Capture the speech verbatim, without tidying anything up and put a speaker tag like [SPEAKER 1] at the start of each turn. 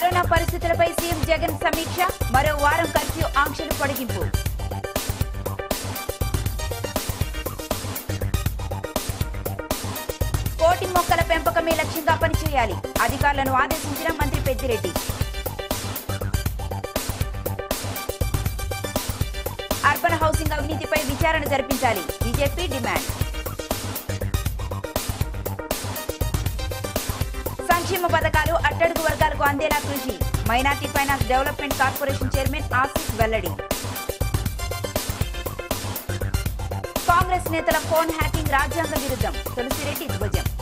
[SPEAKER 1] Corona పరిస్థితులపై CM Jagan సమీక్ష, మరో వారం కర్ఫ్యూ ఆంక్షలు పొడిగింపు. కోటి మొక్కల పెంపకమే లక్ష్యంగా పనిచేయాలి, అధికారులను ఆదేశించిన మంత్రి పెద్దిరెడ్డి. అర్బన్ హౌసింగ్ అవినీతిపై విచారణ జరిపించాలి, బీజేపీ డిమాండ్. సంక్షేమ పథకాలు అట్టడుగు వర్గాలకు అందేలా కృషి, minority finance development corporation chairman Asif వెల్లడి. కాంగ్రెస్ నేతల ఫోన్ హ్యాకింగ్ రాజ్యాంగ విరుద్ధం, తులసిరెడ్డి ధ్వజం.